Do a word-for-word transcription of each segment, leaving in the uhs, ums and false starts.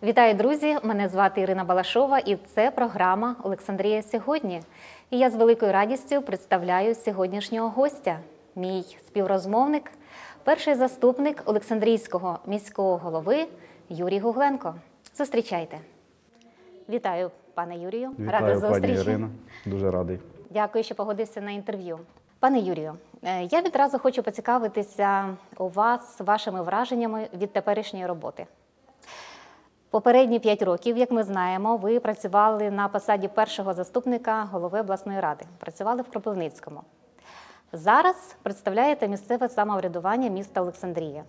Вітаю, друзі! Мене звати Ірина Балашова і це програма «Олександрія сьогодні». І я з великою радістю представляю сьогоднішнього гостя. Мій співрозмовник, перший заступник Олександрійського міського голови Юрій Гугленко. Зустрічайте. Вітаю, пане Юрію. Вітаю, Рада зустрічі. пані Ірина. Дуже радий. Дякую, що погодився на інтерв'ю. Пане Юрію, я відразу хочу поцікавитися у вас вашими враженнями від теперішньої роботи. Попередні п'ять років, як ми знаємо, ви працювали на посаді першого заступника голови обласної ради. Працювали в Кропивницькому. Зараз представляєте місцеве самоврядування міста Олександрія.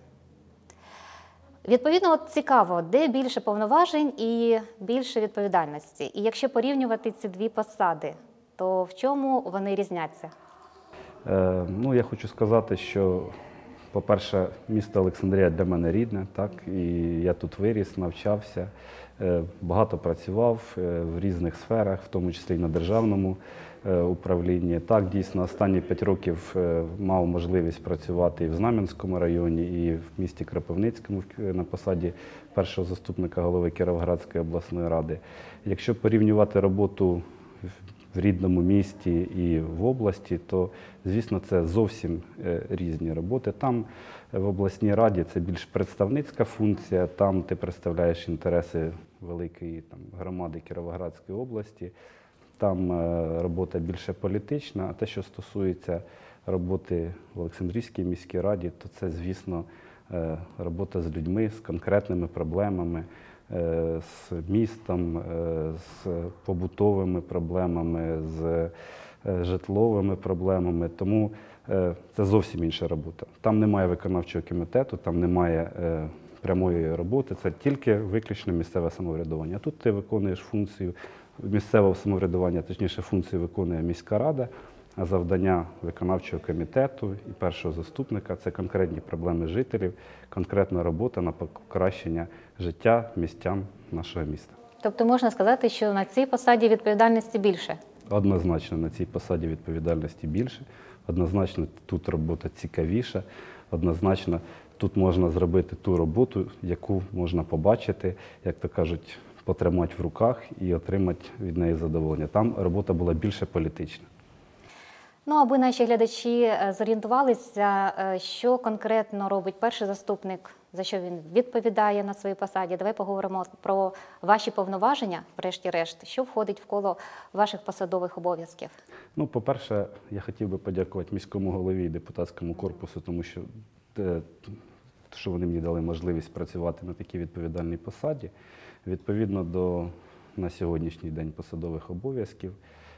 Відповідно, от цікаво, де більше повноважень і більше відповідальності? І якщо порівнювати ці дві посади, то в чому вони різняться? Е, ну, я хочу сказати, що, по-перше, місто Олександрія для мене рідне, так, і я тут виріс, навчався, е, багато працював е, в різних сферах, в тому числі і на державному е, управлінні. Так, дійсно, останні п'ять років е, мав можливість працювати і в Знам'янському районі, і в місті Кропивницькому на посаді першого заступника голови Кіровоградської обласної ради. Якщо порівнювати роботу в рідному місті і в області, то, звісно, це зовсім різні роботи. Там, в обласній раді, це більш представницька функція, там ти представляєш інтереси великої там, громади Кіровоградської області, там робота більше політична, а те, що стосується роботи в Олександрійській міській раді, то це, звісно, робота з людьми, з конкретними проблемами, з містом, з побутовими проблемами, з житловими проблемами. Тому це зовсім інша робота. Там немає виконавчого комітету, там немає прямої роботи, це тільки виключно місцеве самоврядування. Тут ти виконуєш функцію місцевого самоврядування, точніше функцію виконує міська рада, а завдання виконавчого комітету і першого заступника – це конкретні проблеми жителів, конкретна робота на покращення життя містян нашого міста. Тобто можна сказати, що на цій посаді відповідальності більше? Однозначно на цій посаді відповідальності більше, однозначно тут робота цікавіша, однозначно тут можна зробити ту роботу, яку можна побачити, як то кажуть, потримати в руках і отримати від неї задоволення. Там робота була більше політична. Ну, аби наші глядачі зорієнтувалися, що конкретно робить перший заступник, за що він відповідає на своїй посаді. Давай поговоримо про ваші повноваження, врешті-решт, що входить в коло ваших посадових обов'язків. Ну, по-перше, я хотів би подякувати міському голові і депутатському корпусу, тому що, що вони мені дали можливість працювати на такій відповідальній посаді. Відповідно до на сьогоднішній день посадових обов'язків,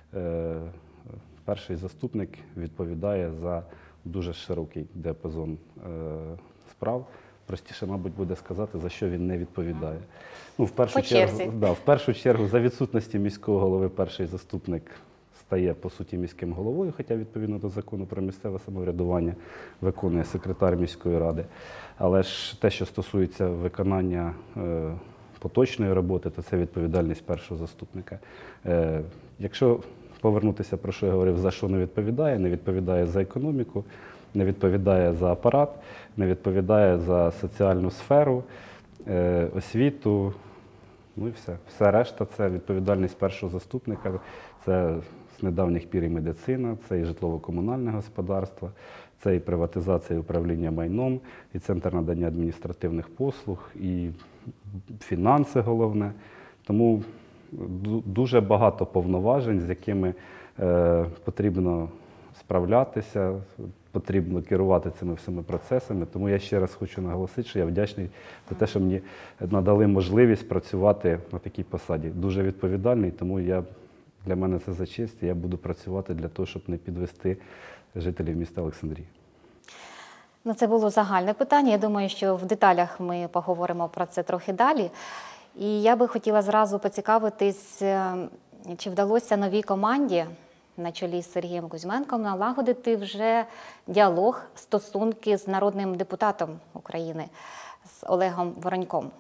перший заступник відповідає за дуже широкий діапазон е, справ. Простіше, мабуть, буде сказати, за що він не відповідає. Ну, в першу По чергу, черзі. да, в першу чергу, за відсутності міського голови перший заступник стає, по суті, міським головою, хоча, відповідно до закону про місцеве самоврядування, виконує секретар міської ради. Але ж те, що стосується виконання е, поточної роботи, то це відповідальність першого заступника. Е, якщо повернутися, про що я говорив, за що не відповідає, не відповідає за економіку, не відповідає за апарат, не відповідає за соціальну сферу, е, освіту, ну і все. Все решта – це відповідальність першого заступника, це з недавніх пір і медицина, це і житлово-комунальне господарство, це і приватизація і управління майном, і центр надання адміністративних послуг, і фінанси головне. Тому дуже багато повноважень, з якими е, потрібно справлятися, потрібно керувати цими всіми процесами. Тому я ще раз хочу наголосити, що я вдячний за те, що мені надали можливість працювати на такій посаді. Дуже відповідальний, тому я, для мене це за честь, і я буду працювати для того, щоб не підвести жителів міста Олександрії. Ну, це було загальне питання. Я думаю, що в деталях ми поговоримо про це трохи далі. І я би хотіла зразу поцікавитись, чи вдалося новій команді на чолі з Сергієм Кузьменком налагодити вже діалог, стосунки з народним депутатом України, з Олегом Вороньком.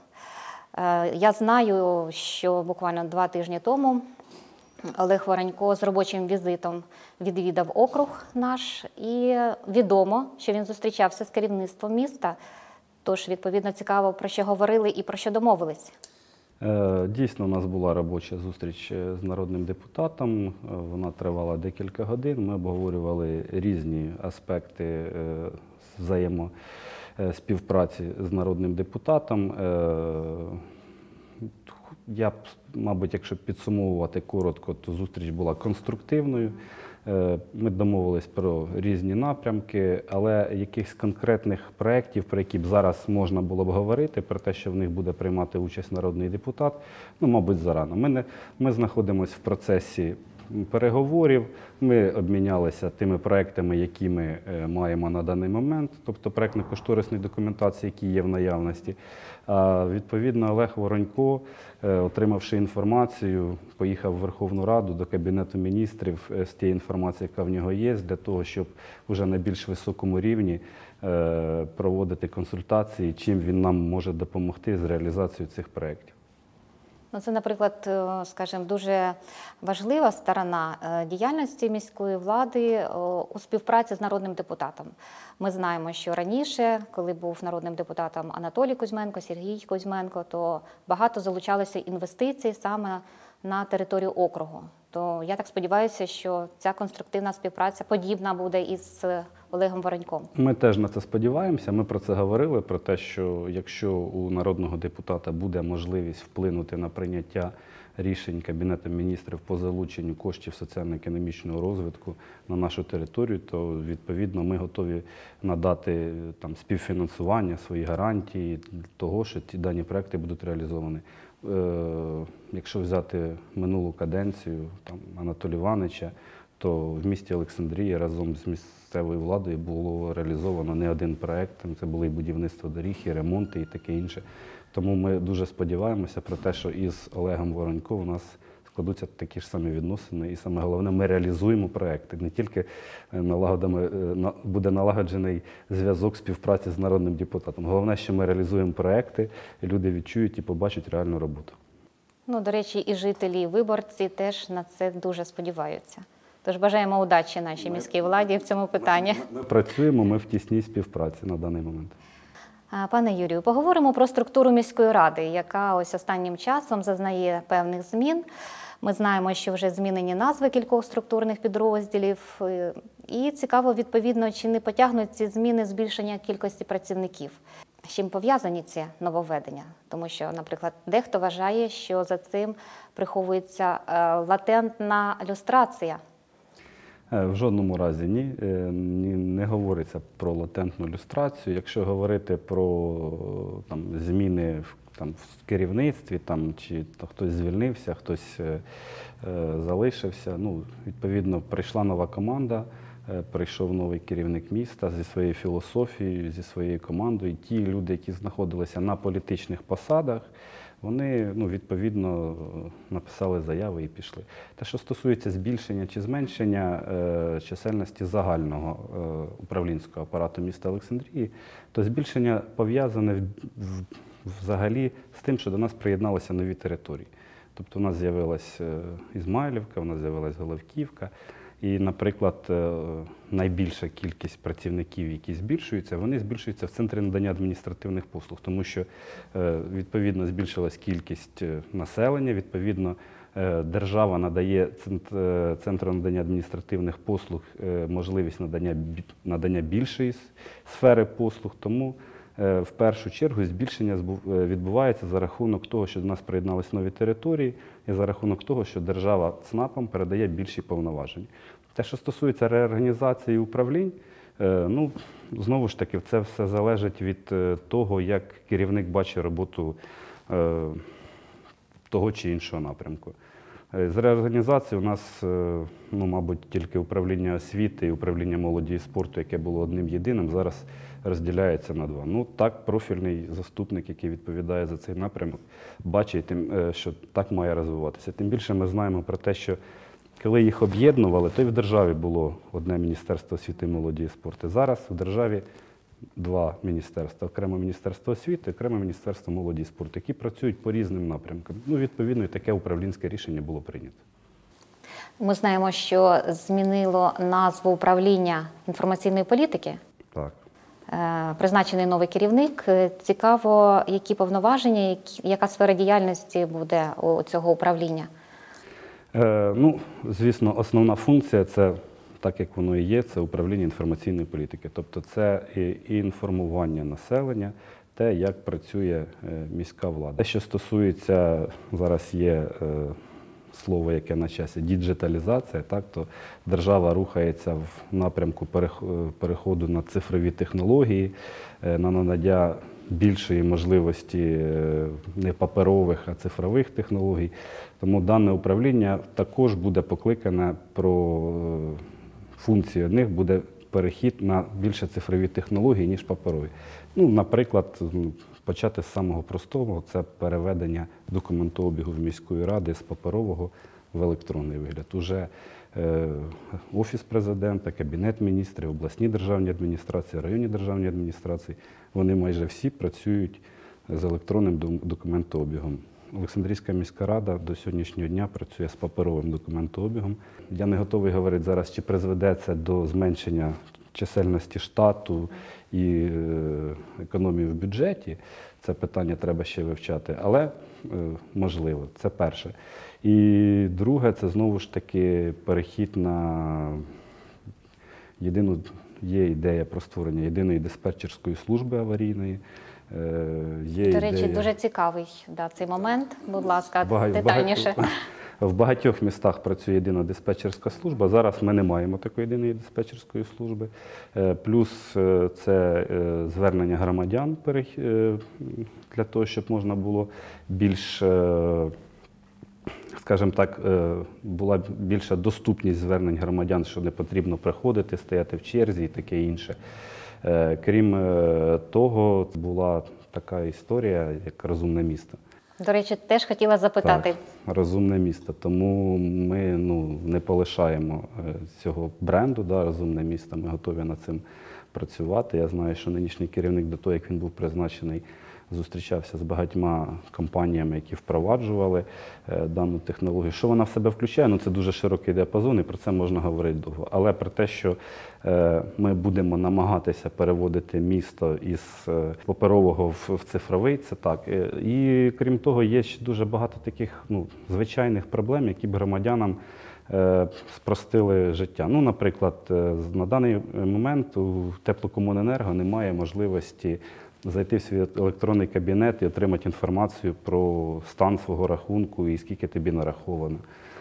Я знаю, що буквально два тижні тому Олег Воронько з робочим візитом відвідав округ наш, і відомо, що він зустрічався з керівництвом міста. Тож, відповідно, цікаво, про що говорили і про що домовились. Е, Дійсно, у нас була робоча зустріч е, з народним депутатом. Е, Вона тривала декілька годин. Ми обговорювали різні аспекти е, взаємоспівпраці з народним депутатом. Е, Я б, мабуть, якщо підсумовувати коротко, то зустріч була конструктивною. Е, Ми домовились про різні напрямки, але якихось конкретних проєктів, про які б зараз можна було б говорити, про те, що в них буде приймати участь народний депутат, ну, мабуть, зарано. Ми, не, ми знаходимося в процесі переговорів, ми обмінялися тими проектами, які ми е, маємо на даний момент, тобто проектно-кошторисні документації, які є в наявності. А відповідно, Олег Воронько, е, отримавши інформацію, поїхав в Верховну Раду до Кабінету міністрів е, з тією інформацією, яка в нього є, для того, щоб вже на більш високому рівні е, проводити консультації, чим він нам може допомогти з реалізацією цих проєктів. Ну, це, наприклад, е, скажімо, дуже важлива сторона е, діяльності міської влади е, у співпраці з народним депутатом. Ми знаємо, що раніше, коли був народним депутатом Анатолій Кузьменко, Сергій Кузьменко, то багато залучалося інвестицій саме на територію округу. То я так сподіваюся, що ця конструктивна співпраця подібна буде із Олегом Вороньком. Ми теж на це сподіваємося. Ми про це говорили, про те, що якщо у народного депутата буде можливість вплинути на прийняття рішень Кабінету міністрів по залученню коштів соціально-економічного розвитку на нашу територію, то відповідно ми готові надати там співфінансування, свої гарантії для того, що ті дані проекти будуть реалізовані. Е, Якщо взяти минулу каденцію там, Анатолія Івановича, то в місті Олександрія разом з місцевою владою було реалізовано не один проєкт. Це було і будівництво доріг, і ремонти, і таке інше. Тому ми дуже сподіваємося про те, що із Олегом Воронько у нас складуться такі ж самі відносини. І саме головне, ми реалізуємо проєкти. Не тільки налагодимо, буде налагоджений зв'язок співпраці з народним депутатом. Головне, що ми реалізуємо проєкти, і люди відчують і побачать реальну роботу. Ну, до речі, і жителі, і виборці теж на це дуже сподіваються. Тож бажаємо удачі нашій міській владі в цьому питанні. Ми, ми працюємо, ми в тісній співпраці на даний момент. Пане Юрію, поговоримо про структуру міської ради, яка ось останнім часом зазнає певних змін. Ми знаємо, що вже змінені назви кількох структурних підрозділів. І цікаво, відповідно, чи не потягнуть ці зміни збільшення кількості працівників. З чим пов'язані ці нововведення? Тому що, наприклад, дехто вважає, що за цим приховується латентна люстрація. В жодному разі ні, не говориться про латентну люстрацію. Якщо говорити про там, зміни в, там, в керівництві, там, чи то, хтось звільнився, хтось е, залишився, ну, відповідно, прийшла нова команда, е, прийшов новий керівник міста зі своєю філософією, зі своєю командою. І ті люди, які знаходилися на політичних посадах, вони, ну, відповідно, написали заяви і пішли. Те, що стосується збільшення чи зменшення е, чисельності загального е, управлінського апарату міста Олександрії, то збільшення пов'язане в, в, взагалі з тим, що до нас приєдналися нові території. Тобто у нас з'явилась е, Ізмайлівка, у нас з'явилась Головківка. І, наприклад, найбільша кількість працівників, які збільшуються, вони збільшуються в центрі надання адміністративних послуг, тому що, відповідно, збільшилась кількість населення, відповідно, держава надає центру надання адміністративних послуг можливість надання, надання більшої сфери послуг, тому в першу чергу збільшення відбувається за рахунок того, що до нас приєдналися нові території, і за рахунок того, що держава ЦНАПам передає більші повноваження. Те, що стосується реорганізації управлінь, ну, знову ж таки, це все залежить від того, як керівник бачить роботу того чи іншого напрямку. З реорганізації у нас, ну, мабуть, тільки управління освіти і управління молоді і спорту, яке було одним єдиним, зараз розділяється на два. Ну, так, профільний заступник, який відповідає за цей напрямок, бачить, що так має розвиватися. Тим більше ми знаємо про те, що коли їх об'єднували, то й в державі було одне Міністерство освіти, молоді і спорту. Зараз в державі два міністерства. Окремо Міністерство освіти, окремо Міністерство молоді і спорту, які працюють по різним напрямкам. Ну, відповідно, і таке управлінське рішення було прийнято. Ми знаємо, що змінило назву управління інформаційної політики. Так. е, призначений новий керівник. Е, Цікаво, які повноваження, які- яка сфера діяльності буде у цього управління? Е, ну, звісно, основна функція це, так як воно і є, це управління інформаційної політики. Тобто це і, і інформування населення, те, як працює е, міська влада. Те, що стосується, зараз є е, слово, яке на часі, діджиталізація, так, то держава рухається в напрямку перех- переходу на цифрові технології, е, на надання більшої можливості е, не паперових, а цифрових технологій. Тому дане управління також буде покликане про е, функції одних буде перехід на більше цифрові технології, ніж паперові. Ну, наприклад, ну, почати з самого простого – це переведення документообігу в міської ради з паперового в електронний вигляд. Уже е, Офіс президента, Кабінет міністрів, обласні державні адміністрації, районні державні адміністрації, вони майже всі працюють з електронним дом- документообігом. Олександрійська міська рада до сьогоднішнього дня працює з паперовим документообігом. Я не готовий говорити зараз, чи призведе це до зменшення чисельності штату і е, економії в бюджеті. Це питання треба ще вивчати, але е, можливо, це перше. І друге, це знову ж таки перехід на єдину, є ідея про створення єдиної диспетчерської служби аварійної. Е, Є До речі, ідея... дуже цікавий да, цей момент. Будь ласка, Бага- детальніше. бага- В багатьох містах працює єдина диспетчерська служба. Зараз ми не маємо такої єдиної диспетчерської служби. Е, Плюс е, це е, звернення громадян перех- е, для того, щоб можна було більш, е, скажімо так, е, була більша доступність звернень громадян, що не потрібно приходити, стояти в черзі і таке інше. Е, Крім е, того, була така історія, як «Розумне місто». До речі, теж хотіла запитати. Так, розумне місто. Тому ми ну, не полишаємо е, цього бренду, да, розумне місто. Ми готові над цим працювати. Я знаю, що нинішній керівник до того, як він був призначений, зустрічався з багатьма компаніями, які впроваджували е, дану технологію. Що вона в себе включає? Ну, це дуже широкий діапазон, і про це можна говорити довго. Але про те, що е, ми будемо намагатися переводити місто із е, паперового в, в цифровий, це так. Е, І крім того, є ще дуже багато таких ну, звичайних проблем, які б громадянам е, спростили життя. Ну, наприклад, е, на даний момент у Теплокомуненерго немає можливості зайти в свій електронний кабінет і отримати інформацію про стан свого рахунку і скільки тобі нараховано.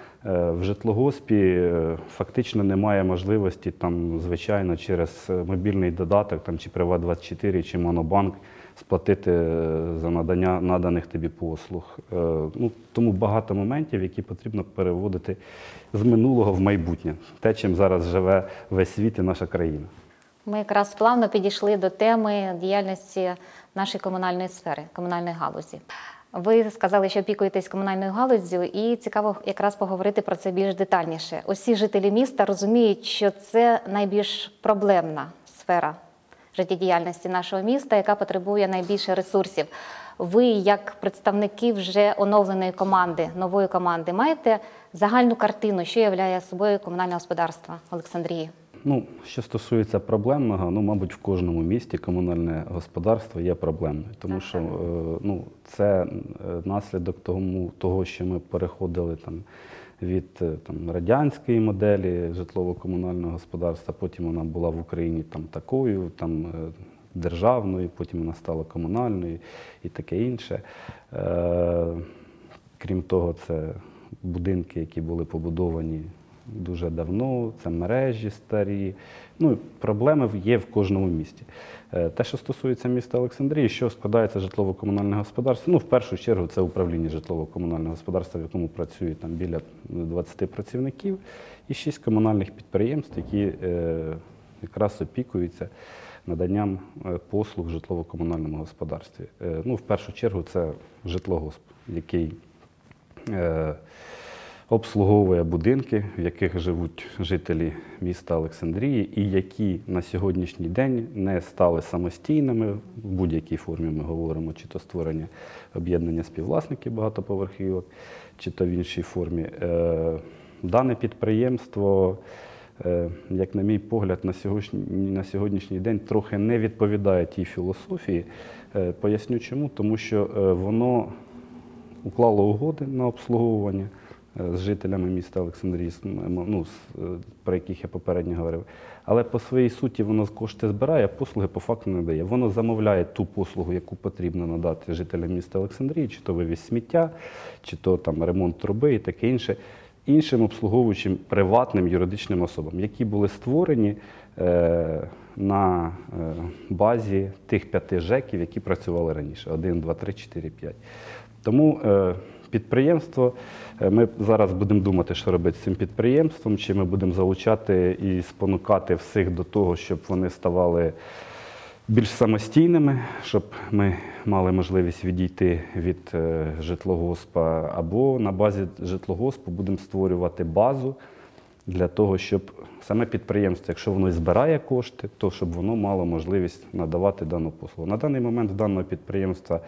Е, В житлогоспі е, фактично немає можливості, там, звичайно, через мобільний додаток, там, чи Приват двадцять чотири, чи Монобанк сплатити е, за надання наданих тобі послуг. Е, Ну, тому багато моментів, які потрібно переводити з минулого в майбутнє. Те, чим зараз живе весь світ і наша країна. Ми якраз плавно підійшли до теми діяльності нашої комунальної сфери, комунальної галузі. Ви сказали, що опікуєтесь комунальною галуззю, і цікаво якраз поговорити про це більш детальніше. Усі жителі міста розуміють, що це найбільш проблемна сфера життєдіяльності нашого міста, яка потребує найбільше ресурсів. Ви, як представники вже оновленої команди, нової команди, маєте загальну картину, що являє собою комунальне господарство Олександрії? Ну, що стосується проблемного, ну, мабуть, в кожному місті комунальне господарство є проблемною, тому що е, ну, це е, наслідок тому, того, що ми переходили там, від е, там, радянської моделі житлово-комунального господарства, потім вона була в Україні там, такою, там, е, державною, потім вона стала комунальною і таке інше. Е, крім того, це будинки, які були побудовані дуже давно, це мережі старі. Ну, проблеми є в кожному місті. Те, що стосується міста Олександрії, що складається житлово-комунальне господарство, ну, в першу чергу, це управління житлово-комунального господарства, в якому працює там біля двадцяти працівників, і шість комунальних підприємств, які е, якраз опікуються наданням послуг в житлово-комунальному господарстві. Е, ну, в першу чергу, це житлогосп, який е, обслуговує будинки, в яких живуть жителі міста Олександрії і які на сьогоднішній день не стали самостійними, в будь-якій формі ми говоримо, чи то створення об'єднання співвласників багатоповерхівок, чи то в іншій формі. Дане підприємство е, як на мій погляд, на сьогоднішній, на сьогоднішній день трохи не відповідає тій філософії. Е, Поясню чому. Тому що е, воно уклало угоди на обслуговування е, з жителями міста Олександрії, ну, з, е, про яких я попередньо говорив. Але по своїй суті воно кошти збирає, а послуги по факту не дає. Воно замовляє ту послугу, яку потрібно надати жителям міста Олександрії, чи то вивіз сміття, чи то там ремонт труби і таке інше, іншим обслуговуючим приватним юридичним особам, які були створені е, на е, базі тих п'яти ЖЕКів, які працювали раніше. Один, два, три, чотири, п'ять. Тому е, підприємство, е, ми зараз будемо думати, що робити з цим підприємством, чи ми будемо залучати і спонукати всіх до того, щоб вони ставали більш самостійними, щоб ми мали можливість відійти від е, житлогоспа, або на базі житлогоспу будемо створювати базу для того, щоб саме підприємство, якщо воно і збирає кошти, то щоб воно мало можливість надавати дану послугу. На даний момент в даного підприємства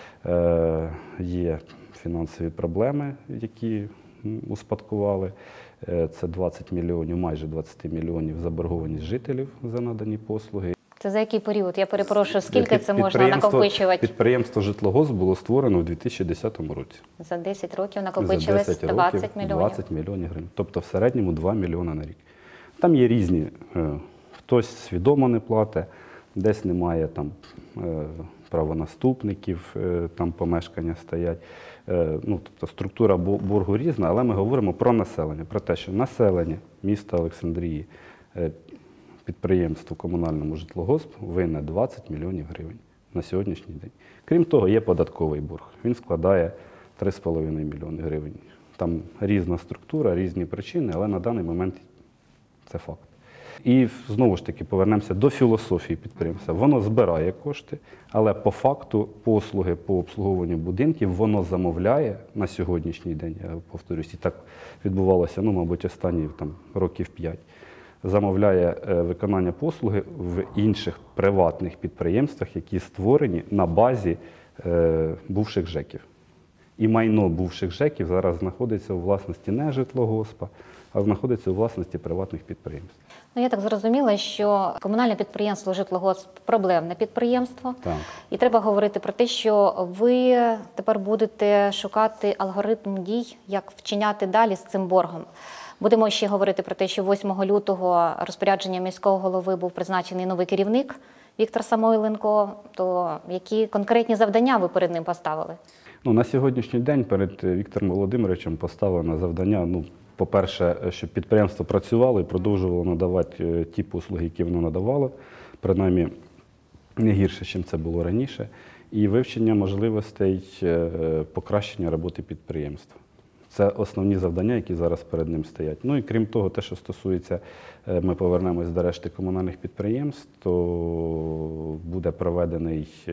е, є фінансові проблеми, які успадкували. Е, це двадцять мільйонів, майже двадцять мільйонів заборгованість жителів за надані послуги. Це за який період? Я перепрошую, скільки Під- це можна підприємство- накопичувати? Підприємство «Житлогосп» було створено у дві тисячі десятому році. За десять років За накопичилось десять двадцять років мільйонів. двадцять мільйонів гривень. Тобто в середньому два мільйони на рік. Там є різні. е, Хтось свідомо не платить, десь немає там е, правонаступників, е, там помешкання стоять. Е, Ну, тобто структура бо- боргу різна, але ми говоримо про населення, про те, що населення міста Олександрії е, підприємству комунальному «Житлогосп» винне двадцять мільйонів гривень на сьогоднішній день. Крім того, є податковий борг. Він складає три з половиною мільйони гривень. Там різна структура, різні причини, але на даний момент це факт. І знову ж таки повернемося до філософії підприємства. Воно збирає кошти, але по факту послуги по обслуговуванню будинків воно замовляє на сьогоднішній день, я повторюсь, і так відбувалося, ну, мабуть, останні там, років п'ять. Замовляє е, виконання послуги в інших приватних підприємствах, які створені на базі е, бувших ЖЕКів. І майно бувших ЖЕКів зараз знаходиться у власності не житлогоспа, а знаходиться у власності приватних підприємств. Ну, я так зрозуміла, що комунальне підприємство «Житлогосп» – проблемне підприємство. Так. І треба говорити про те, що ви тепер будете шукати алгоритм дій, як вчиняти далі з цим боргом. Будемо ще говорити про те, що восьмого лютого розпорядженням міського голови був призначений новий керівник Віктор Самойленко. То які конкретні завдання ви перед ним поставили? Ну, на сьогоднішній день перед Віктором Володимировичем поставлено завдання, ну, по-перше, щоб підприємство працювало і продовжувало надавати е, ті послуги, які воно надавало, принаймні не гірше, ніж це було раніше, і вивчення можливостей е, покращення роботи підприємства. Це основні завдання, які зараз перед ним стоять. Ну і крім того, те, що стосується, е, ми повернемось до решти комунальних підприємств, то буде проведений е,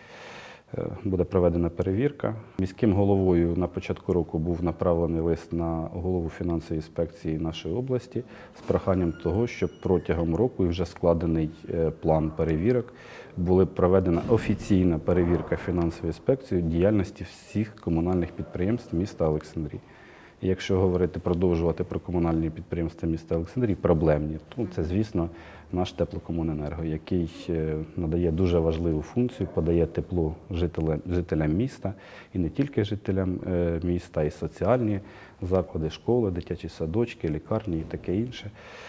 Е, буде проведена перевірка. Міським головою на початку року був направлений лист на голову фінансової інспекції нашої області з проханням того, щоб протягом року і вже складений е, план перевірок, була проведена офіційна перевірка фінансової інспекції діяльності всіх комунальних підприємств міста Олександрії. І якщо говорити, продовжувати про комунальні підприємства міста Олександрії, проблемні, то це, звісно, наш теплокомуненерго, який надає дуже важливу функцію, подає тепло жителям, жителям міста, і не тільки жителям міста, і соціальні заклади, школи, дитячі садочки, лікарні і таке інше.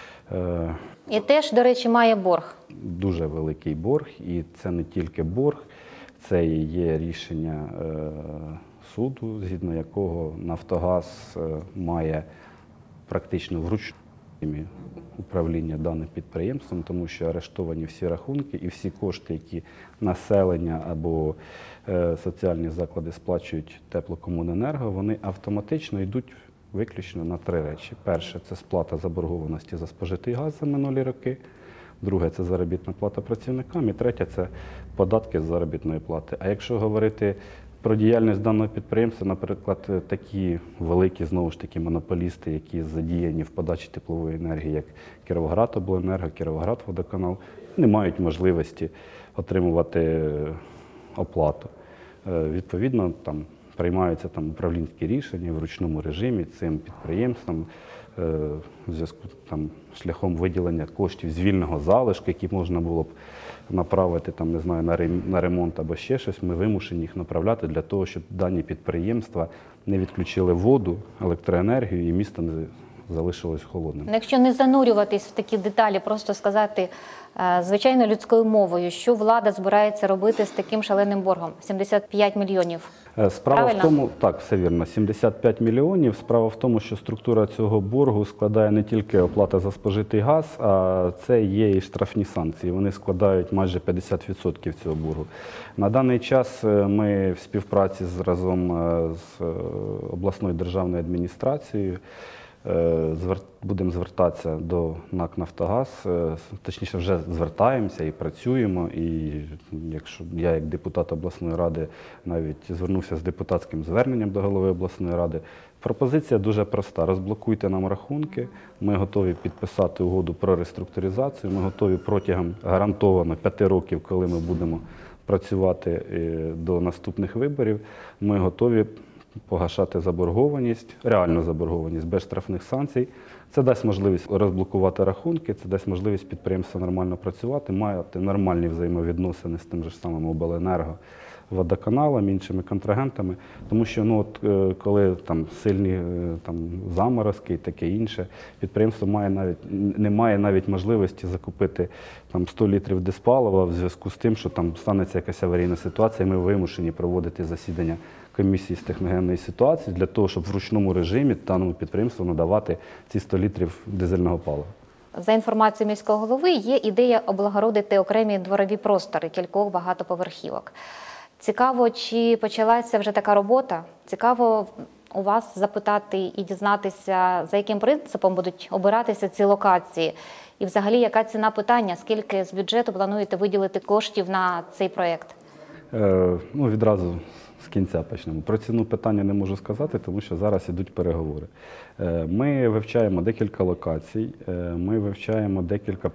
І теж, до речі, має борг. Дуже великий борг, і це не тільки борг, це і є рішення суду, згідно якого «Нафтогаз» має практично вручну управління даним підприємством, тому що арештовані всі рахунки і всі кошти, які населення або е, соціальні заклади сплачують теплокомуненерго, вони автоматично йдуть виключно на три речі. Перше – це сплата заборгованості за спожитий газ за минулі роки. Друге – це заробітна плата працівникам. І третє – це податки з заробітної плати. А якщо говорити про діяльність даного підприємства, наприклад, такі великі, знову ж таки, монополісти, які задіяні в подачі теплової енергії, як Кіровоградобленерго, Кіровоградводоканал, не мають можливості отримувати оплату. Відповідно, там приймаються там управлінські рішення в ручному режимі цим підприємствам. в зв'язку там шляхом виділення коштів з вільного залишку, які можна було б направити там, не знаю, на рем- на ремонт або ще щось, ми вимушені їх направляти для того, щоб дані підприємства не відключили воду, електроенергію і місто не залишилось холодним. Ну, якщо не занурюватись в такі деталі, просто сказати е, звичайно людською мовою, що влада збирається робити з таким шаленим боргом – сімдесят п'ять мільйонів. Е, Справа Правильно? в тому, так, все вірно, сімдесят п'ять мільйонів. Справа в тому, що структура цього боргу складає не тільки оплата за спожитий газ, а це є і штрафні санкції. Вони складають майже п'ятдесят відсотків цього боргу. На даний час е, ми в співпраці з разом е, з е, обласною державною адміністрацією Е, звер- будемо звертатися до НАК «Нафтогаз», е, точніше вже звертаємося і працюємо. І якщо я як депутат обласної ради навіть звернувся з депутатським зверненням до голови обласної ради, пропозиція дуже проста. Розблокуйте нам рахунки, ми готові підписати угоду про реструктуризацію, ми готові протягом гарантовано п'яти років, коли ми будемо працювати е, до наступних виборів, ми готові погашати заборгованість, реальну заборгованість без штрафних санкцій. Це дасть можливість розблокувати рахунки, це дасть можливість підприємству нормально працювати, мати нормальні взаємовідносини з тим же ж самим обленерго, водоканалом, іншими контрагентами. Тому що ну, от, е, коли там сильні е, там, заморозки і таке інше, підприємство має навіть, не має навіть можливості закупити там, сто літрів диспалива в зв'язку з тим, що там станеться якась аварійна ситуація, і ми вимушені проводити засідання комісії з техногенної ситуації для того, щоб в ручному режимі даному підприємству надавати ці сто літрів дизельного палива. За інформацією міського голови, є ідея облагородити окремі дворові простори кількох багатоповерхівок. Цікаво, чи почалася вже така робота? Цікаво у вас запитати і дізнатися, за яким принципом будуть обиратися ці локації. І взагалі, яка ціна питання, скільки з бюджету плануєте виділити коштів на цей проєкт? Е, ну, відразу з кінця почнемо. Про ціну питання не можу сказати, тому що зараз ідуть переговори. Е, ми вивчаємо декілька локацій, е, ми вивчаємо декілька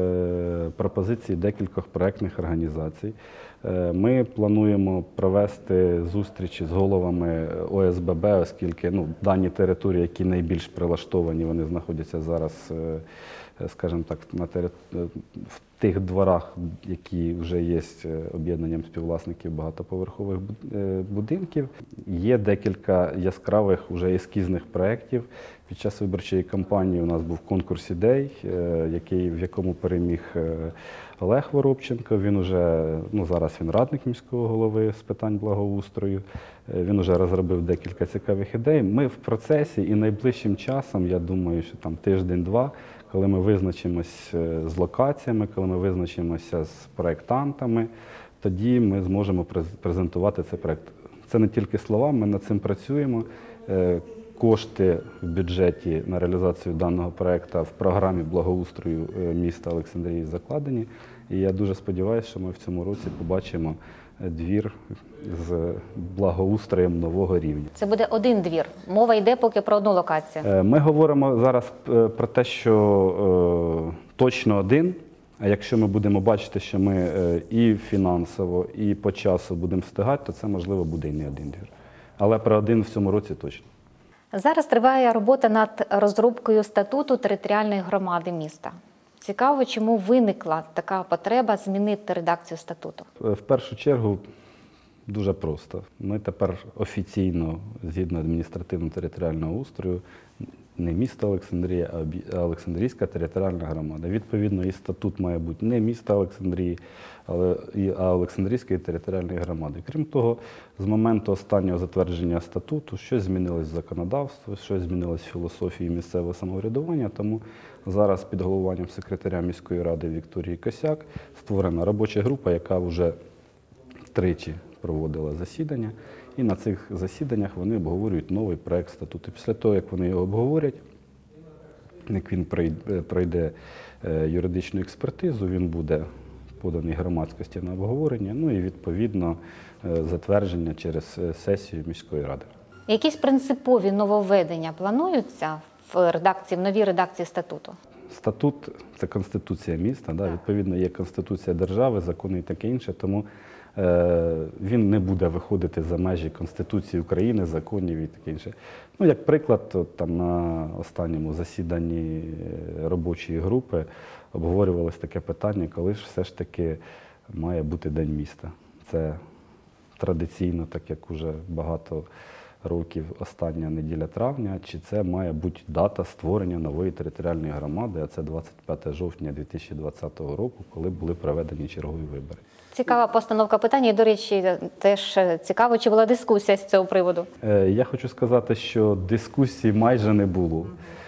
е, пропозицій декількох проєктних організацій. Е, ми плануємо провести зустрічі з головами О С Б Б, оскільки ну, дані території, які найбільш прилаштовані, вони знаходяться зараз, е, скажімо так, на тери... в тих дворах, які вже є об'єднанням співвласників багатоповерхових будинків. Є декілька яскравих вже ескізних проєктів. Під час виборчої кампанії у нас був конкурс ідей, який, в якому переміг Олег Воробченко. Він уже, ну зараз він радник міського голови з питань благоустрою. Він вже розробив декілька цікавих ідей. Ми в процесі і найближчим часом, я думаю, що там тиждень-два, коли ми визначимося з локаціями, коли ми визначимося з проєктантами, тоді ми зможемо презентувати цей проєкт. Це не тільки слова, ми над цим працюємо. Кошти в бюджеті на реалізацію даного проєкту в програмі благоустрою міста Олександрії закладені. І я дуже сподіваюся, що ми в цьому році побачимо двір з благоустроєм нового рівня. Це буде один двір. Мова йде поки про одну локацію. Ми говоримо зараз про те, що точно один. А якщо ми будемо бачити, що ми і фінансово, і по часу будемо встигати, то це, можливо, буде і не один двір. Але про один в цьому році точно. Зараз триває робота над розробкою статуту територіальної громади міста. Цікаво, чому виникла така потреба змінити редакцію статуту? В першу чергу, дуже просто. Ми тепер офіційно, згідно адміністративно-територіального устрою, не місто Олександрія, а Олександрійська територіальна громада. Відповідно, і статут має бути не міста Олександрії, а Олександрійської територіальної громади. Крім того, з моменту останнього затвердження статуту щось змінилось в законодавстві, щось змінилось в філософії місцевого самоврядування, тому зараз під головуванням секретаря міської ради Вікторії Косяк створена робоча група, яка вже тричі проводила засідання. І на цих засіданнях вони обговорюють новий проєкт статуту. Після того, як вони його обговорять, як він пройде юридичну експертизу, він буде поданий громадськості на обговорення, ну і відповідно затвердження через сесію міської ради. Якісь принципові нововведення плануються в редакції, в новій редакції статуту? статут – це конституція міста, да? Відповідно, є конституція держави, закони і таке інше, тому е, він не буде виходити за межі Конституції України, законів і таке інше. Ну, як приклад, от, там, на останньому засіданні робочої групи обговорювалось таке питання, коли ж все ж таки має бути День міста. Це традиційно, так як уже багато років, остання неділя травня, чи це має бути дата створення нової територіальної громади, а це двадцять п'яте жовтня дві тисячі двадцятого року, коли були проведені чергові вибори. Цікава постановка питання. І, до речі, теж цікаво, чи була дискусія з цього приводу? Е, Я хочу сказати, що дискусії майже не було.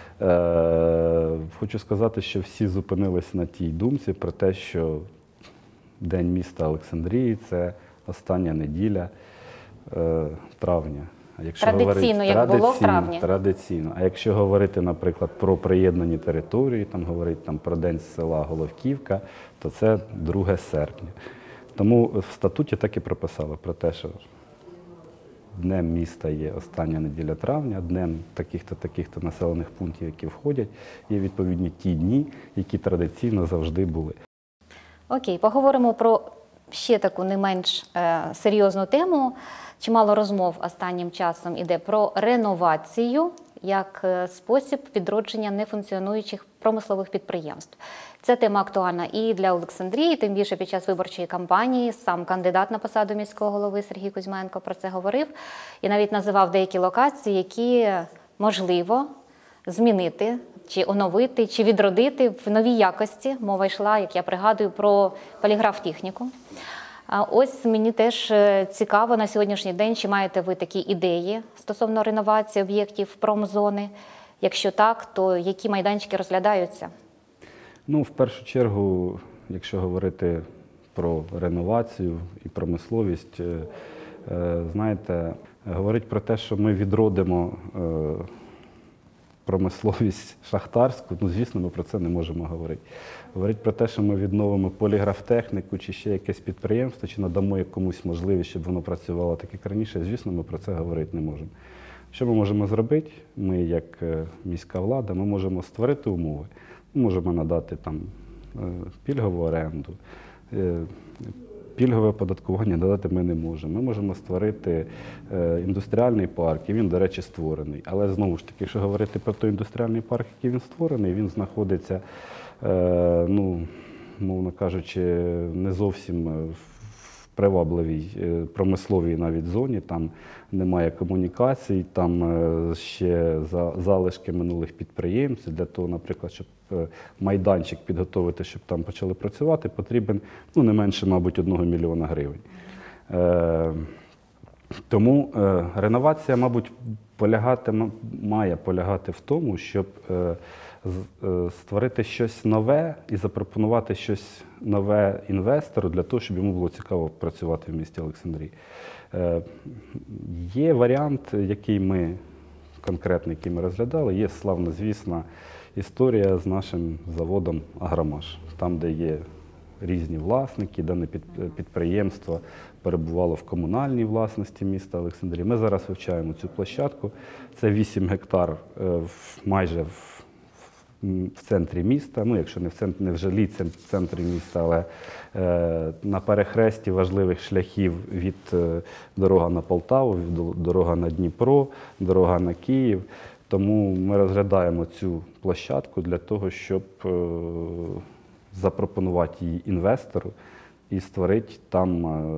Е, Хочу сказати, що всі зупинились на тій думці про те, що День міста Олександрії – це остання неділя е, травня. А якщо Традиційно, говорити, як було в травні. Традиційно. А якщо говорити, наприклад, про приєднані території, там говорить там, про День села Головківка, то це друге серпня. Тому в статуті так і прописали про те, що Днем міста є остання неділя травня, днем таких-то, таких-то населених пунктів, які входять, є відповідні ті дні, які традиційно завжди були. Окей, поговоримо про ще таку не менш е, серйозну тему. Чимало розмов останнім часом іде про реновацію як е, спосіб відродження нефункціонуючих промислових підприємств. Ця тема актуальна і для Олександрії, тим більше під час виборчої кампанії сам кандидат на посаду міського голови Сергій Кузьменко про це говорив і навіть називав деякі локації, які можливо змінити, чи оновити, чи відродити в новій якості. Мова йшла, як я пригадую, про поліграф-техніку. А ось мені теж цікаво на сьогоднішній день, чи маєте ви такі ідеї стосовно реновації об'єктів промзони? Якщо так, то які майданчики розглядаються? Ну, в першу чергу, якщо говорити про реновацію і промисловість, е, е, знаєте, говорить про те, що ми відродимо е, промисловість шахтарську, ну, звісно, ми про це не можемо говорити. Говорить про те, що ми відновимо поліграфтехніку чи ще якесь підприємство, чи надамо комусь можливість, щоб воно працювало так, як раніше, звісно, ми про це говорити не можемо. Що ми можемо зробити? Ми, як міська влада, ми можемо створити умови. Ми можемо надати там пільгову оренду, пільгове оподаткування надати ми не можемо. Ми можемо створити індустріальний парк, і він, до речі, створений. Але, знову ж таки, якщо говорити про той індустріальний парк, який він створений, він знаходиться, ну, мовно кажучи, не зовсім в привабливій промисловій навіть зоні, там немає комунікацій, там ще залишки минулих підприємств. Для того, наприклад, щоб майданчик підготовити, щоб там почали працювати, потрібен, ну, не менше, мабуть, одного мільйона гривень. Е, тому е, реновація, мабуть, полягати, має полягати в тому, щоб е, е, створити щось нове і запропонувати щось нове інвестору для того, щоб йому було цікаво працювати в місті Олександрії. Е, є варіант, який ми, конкретний, який ми розглядали, є славнозвісна історія з нашим заводом «Агромаш», там, де є різні власники, дане підприємство перебувало в комунальній власності міста Олександрії. Ми зараз вивчаємо цю площадку. Це вісім гектар майже в, в центрі міста, ну, якщо не в центрі, не в жилій центрі міста, але е, на перехресті важливих шляхів від е, дорога на Полтаву, від дорога на Дніпро, дорога на Київ. Тому ми розглядаємо цю площадку для того, щоб е, запропонувати її інвестору і створити там е,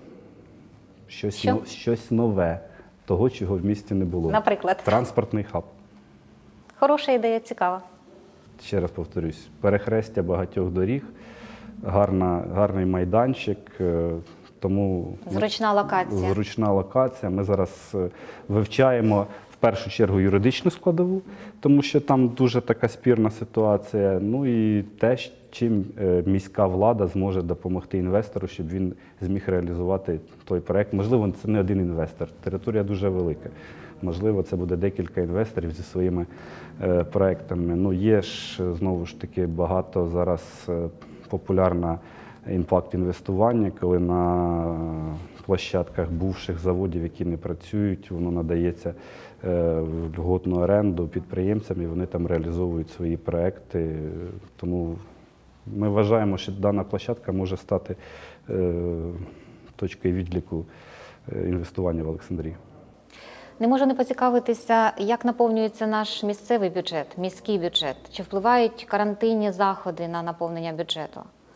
щось, Що? но, щось нове, того, чого в місті не було. Наприклад? Транспортний хаб. Хороша ідея, цікава. Ще раз повторюсь, перехрестя багатьох доріг, гарна, гарний майданчик, е, тому Зручна локація. Зручна локація. Ми зараз е, вивчаємо в першу чергу юридичну складову, тому що там дуже така спірна ситуація. Ну і те, чим міська влада зможе допомогти інвестору, щоб він зміг реалізувати той проект. Можливо, це не один інвестор, територія дуже велика. Можливо, це буде декілька інвесторів зі своїми е, проектами. Ну, є ж, знову ж таки, багато зараз е, популярна імпакт-інвестування, коли на площадках бувших заводів, які не працюють, воно надається в льготну оренду підприємцям, і вони там реалізовують свої проекти. Тому ми вважаємо, що дана площадка може стати точкою відліку інвестування в Олександрію. Не можу не поцікавитися, як наповнюється наш місцевий бюджет, міський бюджет? Чи впливають карантинні заходи на наповнення бюджету?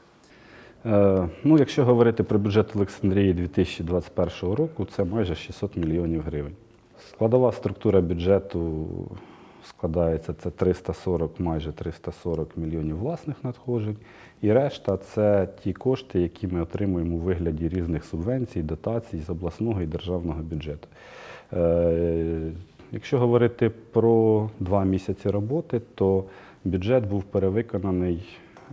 Е, ну, якщо говорити про бюджет Олександрії дві тисячі двадцять першого року, це майже шістсот мільйонів гривень. Складова структура бюджету складається, це триста сорок, майже триста сорок мільйонів власних надходжень. І решта – це ті кошти, які ми отримуємо у вигляді різних субвенцій, дотацій з обласного і державного бюджету. Е, якщо говорити про два місяці роботи, то бюджет був перевиконаний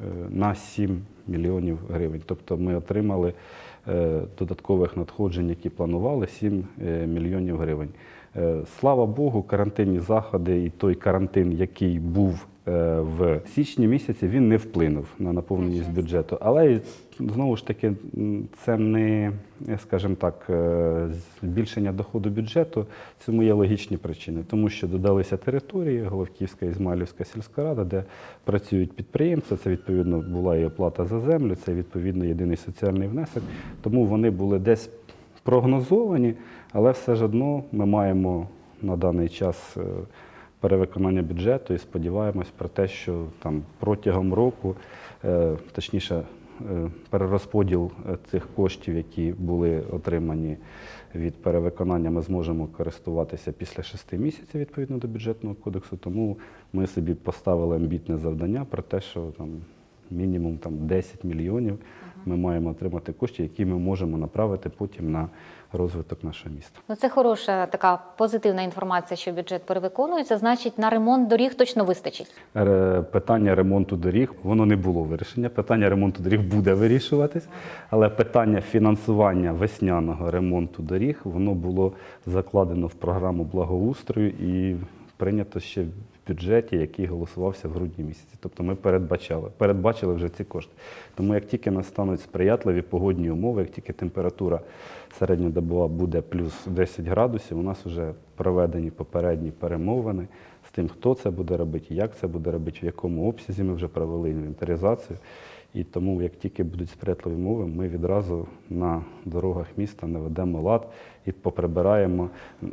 на сім мільйонів гривень. Тобто ми отримали е, додаткових надходжень, які планували, сім мільйонів гривень. Е, слава Богу, карантинні заходи і той карантин, який був е, в січні місяці, він не вплинув на наповненість бюджету. Але, знову ж таки, це не, скажімо так, збільшення доходу бюджету, цьому є логічні причини. Тому що додалися території, Головківська, Ізмайлівська сільська рада, де працюють підприємства, це відповідно була і оплата за землю, це відповідно єдиний соціальний внесок. Тому вони були десь прогнозовані, але все ж одно ми маємо на даний час перевиконання бюджету і сподіваємось про те, що там протягом року, точніше, перерозподіл цих коштів, які були отримані від перевиконання, ми зможемо користуватися після шести місяців відповідно до бюджетного кодексу. Тому ми собі поставили амбітне завдання про те, що там мінімум там десять мільйонів ми маємо отримати коштів, які ми можемо направити потім на розвиток нашого міста. Ну, це хороша така позитивна інформація, що бюджет перевиконується, значить на ремонт доріг точно вистачить. Питання ремонту доріг, воно не було вирішення. Питання ремонту доріг буде вирішуватись, але питання фінансування весняного ремонту доріг, воно було закладено в програму благоустрою і прийнято ще в бюджеті, який голосувався в грудні місяці. Тобто ми передбачали, передбачили вже ці кошти. Тому як тільки настануть сприятливі погодні умови, як тільки температура середньодобова буде плюс десять градусів, у нас вже проведені попередні перемовини з тим, хто це буде робити, як це буде робити, в якому обсязі. Ми вже провели інвентаризацію. І тому, як тільки будуть сприятливі умови, ми відразу на дорогах міста наведемо лад і поприбираємо.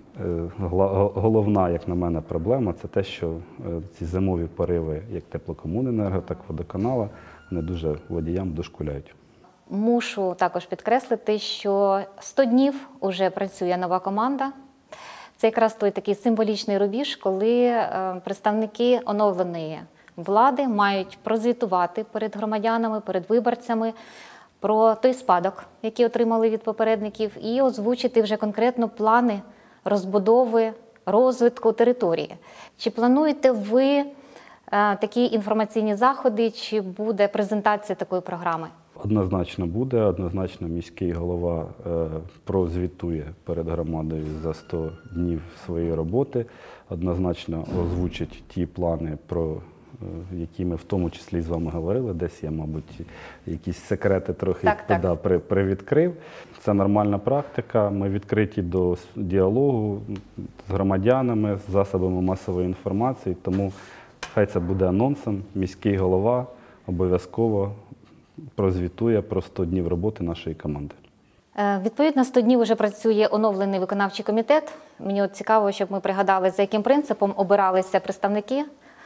Головна, як на мене, проблема – це те, що ці зимові пориви, як теплокомуненерго, так і водоканала, вони дуже водіям дошкуляють. Мушу також підкреслити, що сто днів вже працює нова команда. Це якраз той такий символічний рубіж, коли представники оновленої влади мають прозвітувати перед громадянами, перед виборцями про той спадок, який отримали від попередників, і озвучити вже конкретно плани розбудови, розвитку території. Чи плануєте ви е, такі інформаційні заходи, чи буде презентація такої програми? Однозначно буде, однозначно міський голова е, прозвітує перед громадою за сто днів своєї роботи, однозначно озвучить ті плани, про які ми в тому числі з вами говорили, десь я, мабуть, якісь секрети трохи так, так. Туди при, привідкрив. Це нормальна практика, ми відкриті до діалогу з громадянами, з засобами масової інформації, тому хай це буде анонсом, міський голова обов'язково прозвітує про сто днів роботи нашої команди. Відповідно, сто днів вже працює оновлений виконавчий комітет. Мені от цікаво, щоб ми пригадали, за яким принципом обиралися представники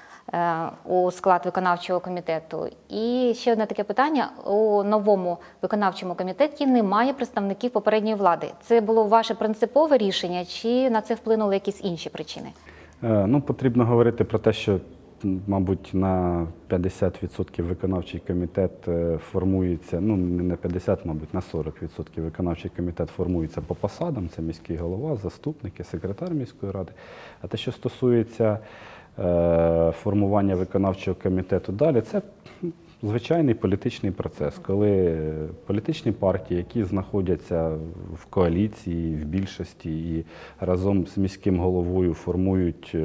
у склад виконавчого комітету. І ще одне таке питання. У новому виконавчому комітеті немає представників попередньої влади. Це було ваше принципове рішення, чи на це вплинули якісь інші причини? Ну, потрібно говорити про те, що, мабуть, на п'ятдесят відсотків виконавчий комітет формується, ну, не на п'ятдесят, мабуть, на сорок відсотків виконавчий комітет формується по посадам. Це міський голова, заступники, секретар міської ради. А те, що стосується формування виконавчого комітету далі, це звичайний політичний процес, коли політичні партії, які знаходяться в коаліції, в більшості і разом з міським головою формують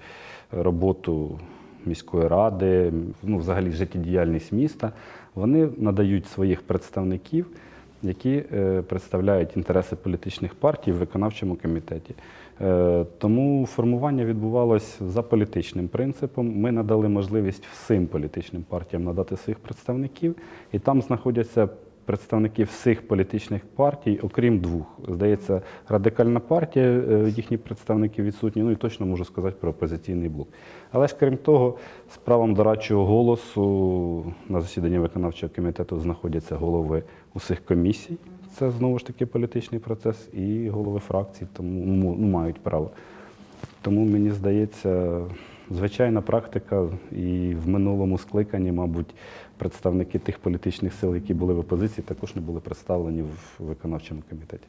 роботу міської ради, ну, взагалі життєдіяльність міста, вони надають своїх представників які е, представляють інтереси політичних партій в виконавчому комітеті. Е, тому формування відбувалося за політичним принципом. Ми надали можливість всім політичним партіям надати своїх представників, і там знаходяться представники всіх політичних партій, окрім двох. Здається, Радикальна партія, е, їхні представники відсутні, ну і точно можу сказати про Опозиційний блок. Але ж крім того, з правом дорадчого голосу на засіданні виконавчого комітету знаходяться голови усіх комісій. Це знову ж таки політичний процес, і голови фракцій, тому ну, мають право. Тому мені здається, звичайна практика, і в минулому скликанні, мабуть, представники тих політичних сил, які були в опозиції, також не були представлені в виконавчому комітеті.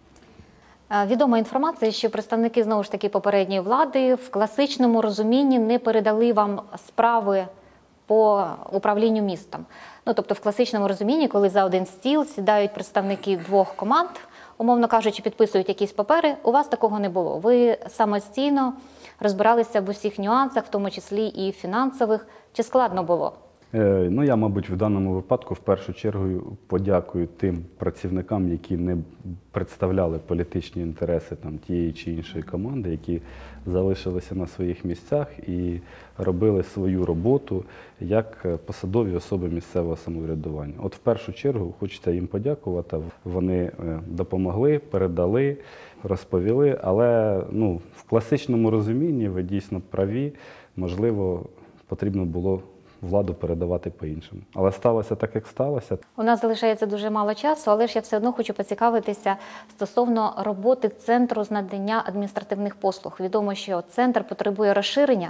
Відома інформація, що представники, знову ж таки, попередньої влади в класичному розумінні не передали вам справи по управлінню містом. Ну, тобто в класичному розумінні, коли за один стіл сідають представники двох команд, умовно кажучи, підписують якісь папери, у вас такого не було. Ви самостійно розбиралися в усіх нюансах, в тому числі і фінансових. Чи складно було? Е, ну, я, мабуть, в даному випадку в першу чергу подякую тим працівникам, які не представляли політичні інтереси там, тієї чи іншої команди, які залишилися на своїх місцях і робили свою роботу як посадові особи місцевого самоврядування. От в першу чергу хочеться їм подякувати. Вони допомогли, передали, розповіли, але ну, в класичному розумінні ви дійсно праві, можливо, потрібно було владу передавати по-іншому. Але сталося так, як сталося. У нас залишається дуже мало часу, але ж я все одно хочу поцікавитися стосовно роботи Центру з надання адміністративних послуг. Відомо, що центр потребує розширення,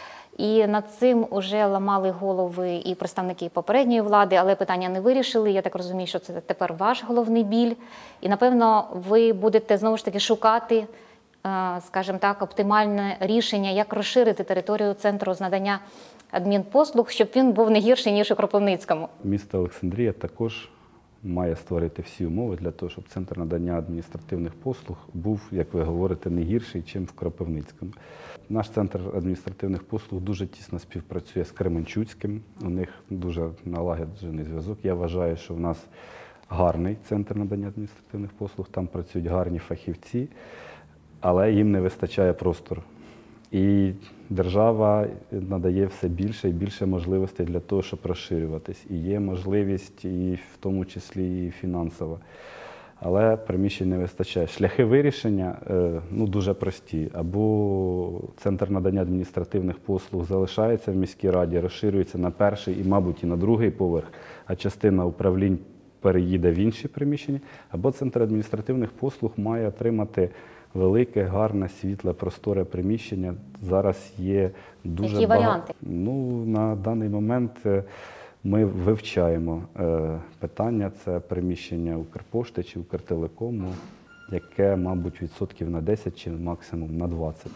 і над цим вже ламали голови і представники попередньої влади, але питання не вирішили. Я так розумію, що це тепер ваш головний біль. І, напевно, ви будете знову ж таки шукати, скажімо так, оптимальне рішення, як розширити територію Центру з надання адмінпослуг, щоб він був не гірший, ніж у Кропивницькому. Місто Олександрія також має створити всі умови для того, щоб Центр надання адміністративних послуг був, як ви говорите, не гірший, ніж в Кропивницькому. Наш Центр адміністративних послуг дуже тісно співпрацює з Кременчуцьким. У них дуже налагоджений зв'язок. Я вважаю, що в нас гарний Центр надання адміністративних послуг, там працюють гарні фахівці, але їм не вистачає простору. І держава надає все більше і більше можливостей для того, щоб розширюватись. І є можливість, і в тому числі і фінансова. Але приміщень не вистачає. Шляхи вирішення ну, дуже прості. Або Центр надання адміністративних послуг залишається в міській раді, розширюється на перший і, мабуть, і на другий поверх, а частина управлінь переїде в інші приміщення, або Центр адміністративних послуг має отримати велике, гарне, світле, просторе приміщення. Зараз є дуже Які багато. варіанти? Ну, на даний момент ми вивчаємо е, питання. Це приміщення Укрпошти чи Укртелекому, яке, мабуть, відсотків на десять чи максимум на двадцять.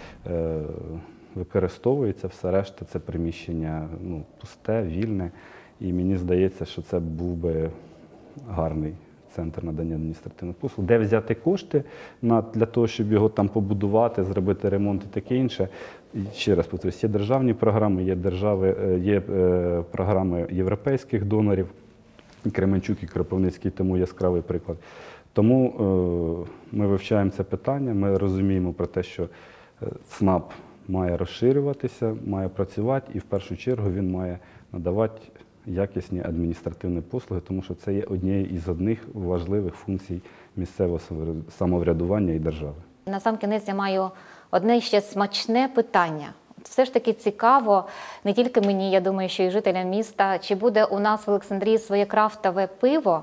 Е, використовується, все решта це приміщення ну, пусте, вільне. І мені здається, що це був би гарний Центр надання адміністративних послуг. Де взяти кошти на, для того, щоб його там побудувати, зробити ремонт і таке інше. І ще раз повторюсь, є державні програми, є, держави, є е, програми європейських донорів. І Кременчук, і Кропивницький тому яскравий приклад. Тому е, ми вивчаємо це питання, ми розуміємо про те, що ЦНАП має розширюватися, має працювати, і в першу чергу він має надавати якісні адміністративні послуги, тому що це є однією із одних важливих функцій місцевого самоврядування і держави. Насамкінець я маю одне ще смачне питання. Все ж таки цікаво, не тільки мені, я думаю, що і жителям міста, чи буде у нас в Олександрії своє крафтове пиво,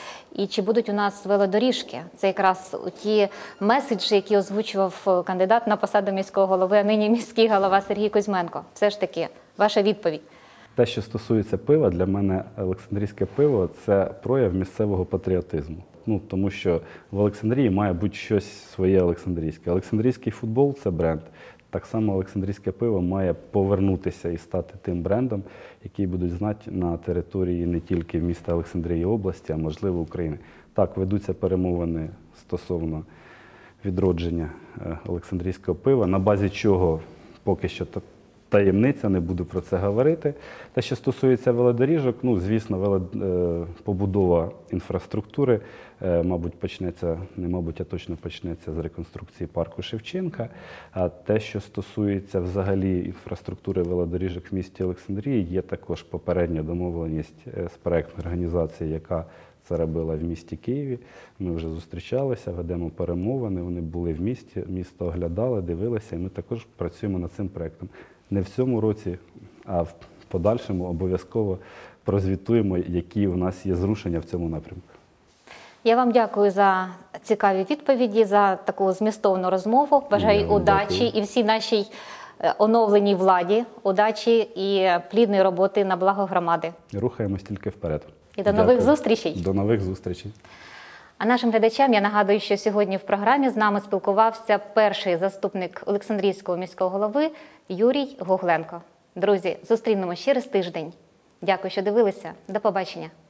і чи будуть у нас велодоріжки. Це якраз ті меседжі, які озвучував кандидат на посаду міського голови, а нині міський голова Сергій Кузьменко. Все ж таки, ваша відповідь. Те, що стосується пива, для мене олександрійське пиво – це прояв місцевого патріотизму. Ну, тому що в Олександрії має бути щось своє олександрійське. Олександрійський футбол – це бренд. Так само олександрійське пиво має повернутися і стати тим брендом, який будуть знати на території не тільки міста Олександрії області, а можливо України. Так, ведуться перемовини стосовно відродження олександрійського пива, на базі чого поки що таємниця, не буду про це говорити. Те, що стосується велодоріжок, ну, звісно, вело... е, побудова інфраструктури, е, мабуть, почнеться, не мабуть, а точно почнеться з реконструкції парку Шевченка. А те, що стосується взагалі інфраструктури велодоріжок в місті Олександрії, є також попередня домовленість е, з проектною організацією, яка це робила в місті Києві. Ми вже зустрічалися, ведемо перемовини, вони були в місті, місто оглядали, дивилися, і ми також працюємо над цим проектом. Не в цьому році, а в подальшому обов'язково прозвітуємо, які у нас є зрушення в цьому напрямку. Я вам дякую за цікаві відповіді, за таку змістовну розмову. Бажаю Я вам удачі дякую. і всій нашій е, оновленій владі, удачі і плідної роботи на благо громади. Рухаємось тільки вперед. І до нових Дякую. зустрічей. До нових зустрічей. А нашим глядачам я нагадую, що сьогодні в програмі з нами спілкувався перший заступник Олександрійського міського голови Юрій Гогленко. Друзі, зустрінемось через тиждень. Дякую, що дивилися. До побачення.